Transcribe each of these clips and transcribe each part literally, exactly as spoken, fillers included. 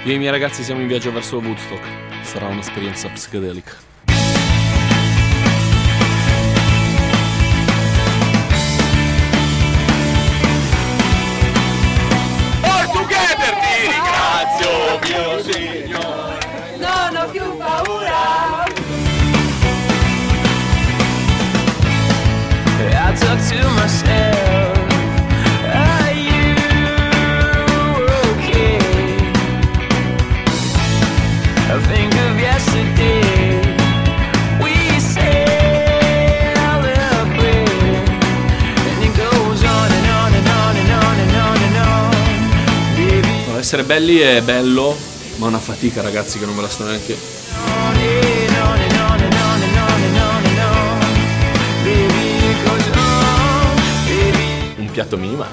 Io e i miei ragazzi siamo in viaggio verso Woodstock. Sarà un'esperienza psichedelica. Non ho più paura. I talk to myself. Are you okay? I think of yesterday. We said a little bit, and it goes on and on and on and on and on and on. Baby, No, essere belli è bello, ma è una fatica, ragazzi, che non ve la sto neanche. on and on and on and on and on and on and on. Baby, it goes on. Baby. Un piatto minimale.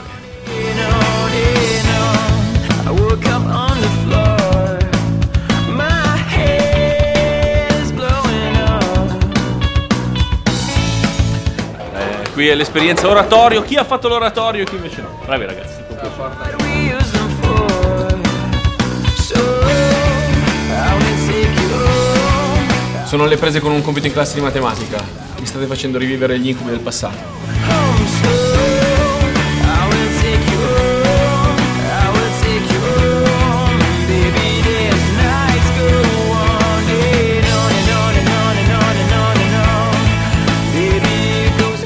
I woke up on the floor. My head is blowing up. Eh, qui è l'esperienza oratorio. Chi ha fatto l'oratorio e chi invece no? Bravi ragazzi. con piacere. What we use them for. So I will take you home. Sono alle prese con un compito in classe di matematica. Mi state facendo rivivere gli incubi del passato. Home soon. I will take you home. I will take you home. Baby, there's nights go on and on and on and on and on and on and on. Baby, it goes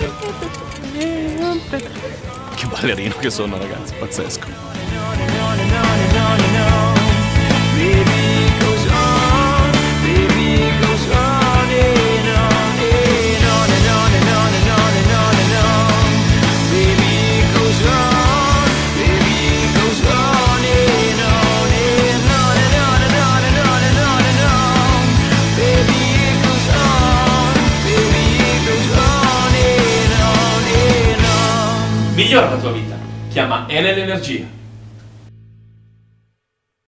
Che ballerino che sono, ragazzi, pazzesco. on and on and on and on and on. Baby, it goes on. Baby, it goes on and on and on and on and on and on and on and on. Baby, it goes on. Baby, it goes on and on and on and on and on and on and on and on. Baby, it goes on. Baby, it goes on and on and on. Migliora la tua vita. Chiama Enel Energia.